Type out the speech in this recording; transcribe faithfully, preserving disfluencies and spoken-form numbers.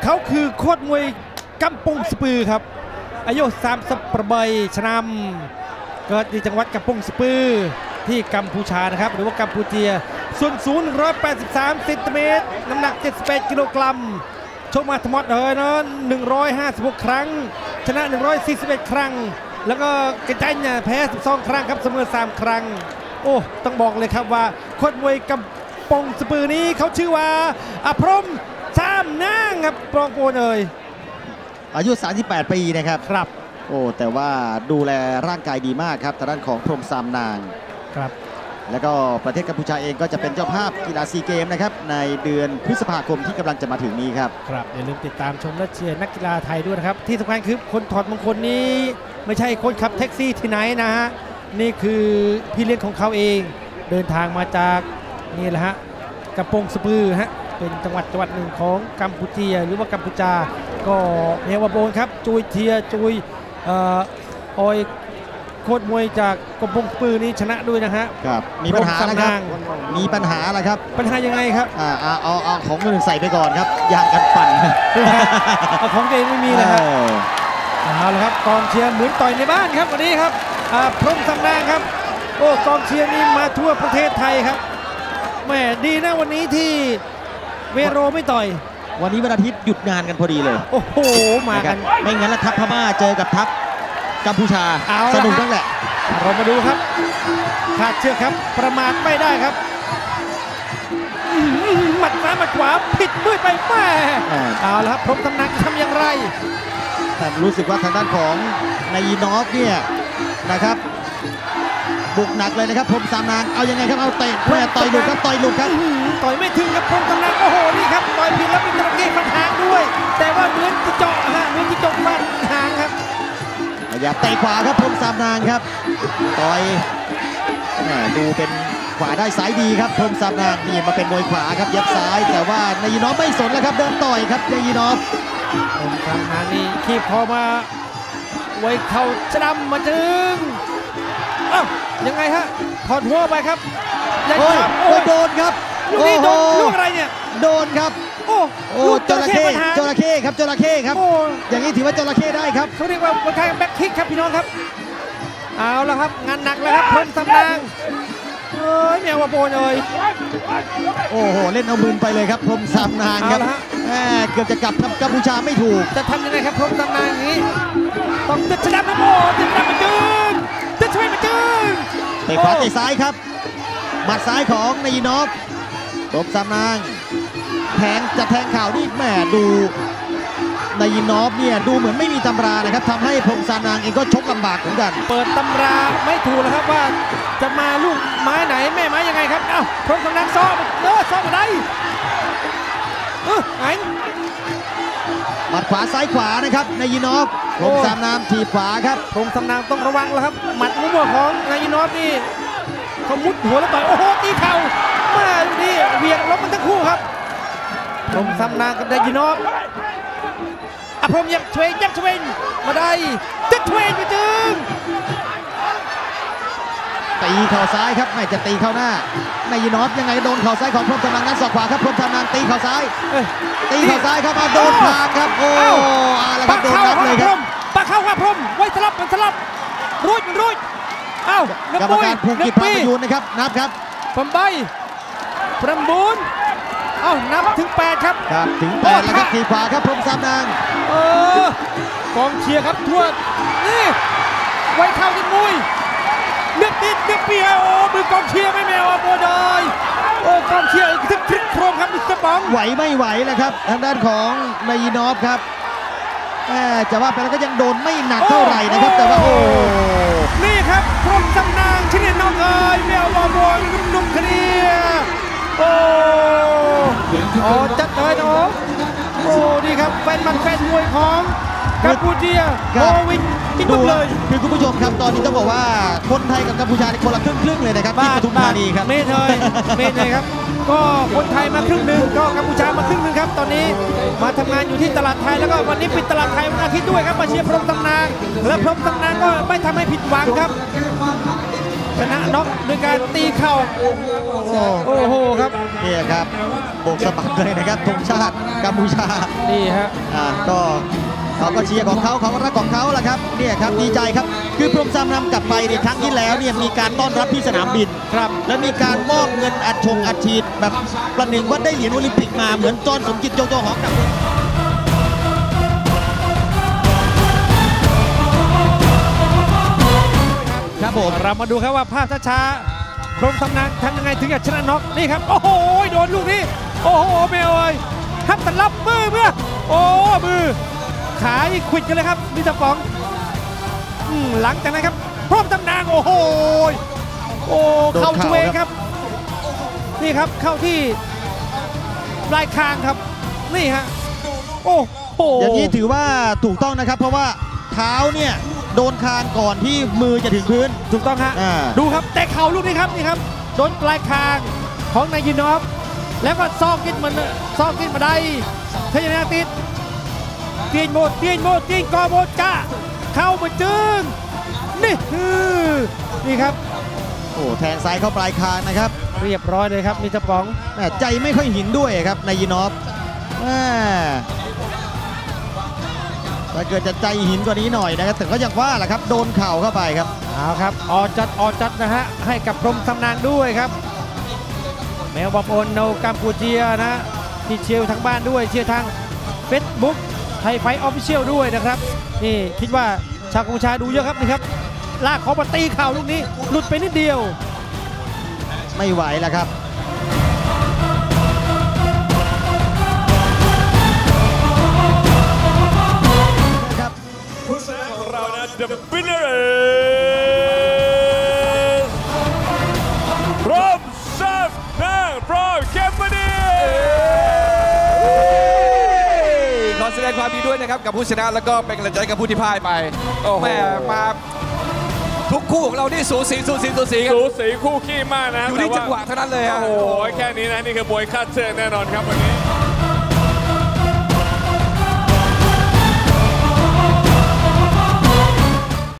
เขาคือโคตรมวยกำปงสปือครับอายุสามสิบประเบยชนำเกิดที่จังหวัดกำปงสปือที่กัมพูชานะครับหรือว่ากัมพูเชียส่วนสูงหนึ่งร้อยแปดสิบสามเซนติเมตรน้ำหนักเจ็ดสิบแปดกิโลกรัมชกมาทั้งหมดเลยนะหนึ่งร้อยห้าสิบหกครั้งชนะหนึ่งร้อยสี่สิบเอ็ดครั้งแล้วก็กระจายเนี่ยแพ้สิบสองครั้งครับเสมอสามครั้งโอ้ต้องบอกเลยครับว่าโคตรมวยกำปงสปือนี้เขาชื่อว่าอภรมสามนางครับปรองโปนเอ่ยอายุสามสิบแปดปีนะครับครับโอ้แต่ว่าดูแลร่างกายดีมากครับทางด้านของพรหมสามนางครับแล้วก็ประเทศกัมพูชาเองก็จะเป็นเจ้าภาพกีฬาซีเกมนะครับในเดือนพฤษภาคมที่กำลังจะมาถึงนี้ครับครับอย่าลืมติดตามชมและเชียร์นักกีฬาไทยด้วยนะครับที่สำคัญคือคนถอดมงคลนี้ไม่ใช่คนขับแท็กซี่ที่ไหนนะฮะนี่คือพี่เลี้ยงของเขาเองเดินทางมาจากนี่แหละฮะกำปงสปือฮะเป็นจังหวัดจังหวัดหนึ่งของกัมพูชีหรือว่ากัมพูชาก็เนวาโบนครับจุยเทียจุยเอ่อออยโคตรมวยจากกำปงสปือนี้ชนะด้วยนะฮะครับมีปัญหาแล้วครับมีปัญหาแล้วครับปัญหายังไงครับอ่าเอาเอาของคนอื่นใส่ไปก่อนครับยางกันปั่นเอาของตัวเองไม่มีเลยครับเอาละครับกองเชียร์เหมือนต่อยในบ้านครับวันนี้ครับพรหมสามนางครับโอ้กองเชียร์นี้มาทั่วประเทศไทยครับแม่ดีนะวันนี้ที่เวโรไม่ต่อยวันนี้วันอาทิตย์หยุดงานกันพอดีเลยโอ้โหมากันไม่งั้นละทัพพม่าเจอกับทัพกัมพูชาสนุกตั้งแหละเรามาดูครับขาดเชือกครับประมาทไม่ได้ครับหมัดซ้ายหมัดขวาผิดมืดไปแม่เอาละครับพรหมสามนางทำอย่างไรแต่รู้สึกว่าทางด้านของนายนอฟเนี่ยนะครับบุกหนักเลยนะครับพรหมสามนางเอายังไงครับเอาเตะแม่ต่อยหลุดครับต่อยหลุดครับต่อยไม่ถึงครับพรหมสามนางโอ้โหนี่ครับต่อยผิดแล้วมีตะเกียบฟันหางด้วยแต่ว่าเหมือนที่เจาะฮะเหมือนที่เจาะฟันหางครับอย่าเตะขวาครับพรหมสามนางครับต่อยดูเป็นขวาได้ซ้ายดีครับพรหมสามนางนี่มาเป็นมวยขวาครับเย็บซ้ายแต่ว่านายนอฟไม่สนแล้วครับเดินต่อยครับนายนอฟพรหมสามนางนี่คีบคอมาไว้เข่าจำมาถึงอ้าวยังไงฮะถอดหัวไปครับโอ้ยโดนครับลูกนี้โดนลูกอะไรเนี่ยโดนครับโอ้โอ้จระเข้จระเข้ครับจระเข้ครับอย่างนี้ถือว่าจระเข้ได้ครับเขาเรียกว่าเป็นการแบ็คคิกครับพี่น้องครับเอาละครับงานหนักเลยครับพรหมสามนางเอ้ยแมวว่าโบนเลยโอ้โหเล่นเอามือไปเลยครับพรหมสามนางครับเกือบจะกลับกัมพูชาไม่ถูกจะทำยังไงครับพรหมสามนางอย่างนี้ต้องติดชนะนะโบติดชนะมาจึงติดช่วยมาจึงเตะขวาเตะซ้ายครับหมัดซ้ายของนายนอฟพรหมสามนางแทงจะแทงข่าวนี่แม่ดูนายนอฟเนี่ยดูเหมือนไม่มีตำรานะครับทำให้พรหมสามนางเองก็ชกลำบากเหมือนกันเปิดตำราไม่ถูกแล้วครับว่าจะมาลูกไม้ไหนแม่ไม้ยังไงครับเอ้าพรหมสามนางซ้อมเออซ้อมอะไรเออไหนหมัดขวาซ้ายขวานะครับนายนอฟพรหมสามนางทีขวาครับพรหมสามนางต้องระวังแล้วครับหมัดมั่วของนายนอฟนี่เขามุดหัวแล้วต่อยโอ้โหตีเข่ามาดีเวียงล้มมันทั้งคู่ครับพรหมสามนางกับนายนอฟอภรมยับเชยยับเชยมาได้จัดเชยไปจึงตีเข่าซ้ายครับไม่จะตีเข้าหน้านายนอฟยังไงโดนเข่าซ้ายของพรหมสามนางนั้นศอกขวาครับพรหมสามนางตีเข่าซ้ายตีเข่าซ้ายครับมาโดนพางครับโอ้อะไรครับโดนนับเลยครับปากเข้าครับพรหมไว้สลับมันสลับรูดมันรูดอ้าวกรรมการภูกิจพาประยูนนะครับนับครับผมใบพรหมบุญเอ้านับถึงแปดครับครับถึงแปดแล้วครับทีขวาครับพรหมสามนางเออกองเชียร์ครับทั่วนี่ไว้เข้าดิมุยเลือกติดเลือกเปียโอ้มือกองเชียร์ไม่แมวอ่ะโบดอยโอ้กองเชียร์ทึกทึกโครมครับมิสเตอร์บองไหวไม่ไหวแล้วครับทางด้านของนายนอฟครับจะว่าไปแล้วก็ยังโดนไม่หนักเท่าไหร่นะครับแต่ว่าโอ้นี่ครับพรหมสามนางชนิดน้องเอ๋ยแมวบอลบอลนุ่มๆเคลียร์โอ้โอ้จัดเลยน้องโอ้ดีครับแฟนมันแฟนมวยของกัมพูชาโควิดติดตุ่มเลยคือคุณผู้ชมครับตอนนี้ต้องบอกว่าคนไทยกับกัมพูชาในคนละครึ่งครึ่งเลยนะครับที่ปทุมธานีครับเมทเลยเมทเลยครับก็คนไทยมาครึ่งหนึ่งก็กัมพูชามาครึ่งหนึ่งครับตอนนี้มาทำงานอยู่ที่ตลาดไทยแล้วก็วันนี้ปิดตลาดไทยวันอาทิตย์ด้วยครับมาเชียร์พรหมสามนางและพรหมสามนางก็ไม่ทำให้ผิดหวังครับชนะน็อกด้วยการตีเข่าโอ้โอ้โหครับเนี่ยครับโบกสะบัดเลยนะครับธงชาติกัมพูชานี่ฮะอ่าก็เขาก็เชียร์ของเขาเขาก็รักของเขาแหละครับเนี่ยครับดีใจครับคือพรหมซ้ำนำกลับไปในครั้งที่แล้วเนี่ยมีการต้อนรับที่สนามบินครับและมีการมอบเงินอัดชงอัดฉีดแบบประหนึ่งว่าได้เหรียญโอลิมปิกมาเหมือนจอห์นสมจิตจงโจหอกกับครับผมเรามาดูครับว่าภาพช้าๆพรหมสำนางทำยังไงถึงจะชนะน็อกนี่ครับโอ้โหโดนลูกนี้โอ้โหเมลยทับตะลับมือเมื่อโอ้มือขาอีกขวิดกันเลยครับมิสเตอร์ป๋องอืมหลังจากนั้นครับพรหมสำนางโอ้โหโอ้เข้าช่วยครับนี่ครับเข้าที่ปลายคางครับนี่ฮะโอ้โหอย่างนี้ถือว่าถูกต้องนะครับเพราะว่าเท้าเนี่ยโดนคางก่อนที่มือจะถึงพื้นถูกต้องฮะอ่าดูครับแต่เข่าลูกนี้ครับนี่ครับโดนปลายคางของนายยินอฟแล้วก็ซอกกินมันซอกกินมาได้เทยนาติดเตียนโมดเตียนโมดเตียนกอโมดจ้าเข้ามาจึงนี่คือนี่ครับโอ้แทงซ้ายเข้าปลายคางนะครับเรียบร้อยเลยครับมิสเตอร์ป๋องแม่ใจไม่ค่อยหินด้วยครับนายยินอฟแม่ถ้าเกิดจะใจหินกว่านี้หน่อยนะครับแต่ก็ยังว่าแหละครับโดนเข่าเข้าไปครับเอาครับออจัดออจัดนะฮะให้กับพรหมสำนางด้วยครับแมวบอมโอนโนกัมพูเชียนะที่เชียร์ทางบ้านด้วยเชียร์ทางเฟซบุ๊กไทยไฟออฟฟิเชียลด้วยนะครับนี่คิดว่าชาวกัมพูชาดูเยอะครับนี่ครับลากเขามาตีเข่าลูกนี้หลุดไปนิดเดียวไม่ไหวแล้วครับครับของเรานะ The winner is from Sam Nang from Cambodia ขอแสดงความดีด้วยนะครับกับผู้ชนะแล้วก็เป็นกำลังใจกับผู้ที่พ่ายไปโอ้โหแม่มาทุกคู่ของเรานี่สูสีสูสีสูสีกันสูสีคู่ขี้มากนะอยู่ที่จังหวะเท่านั้นเลยฮะโอ้โหแค่นี้นะนี่คือมวยคาดเชือกแน่นอนครับวันนี้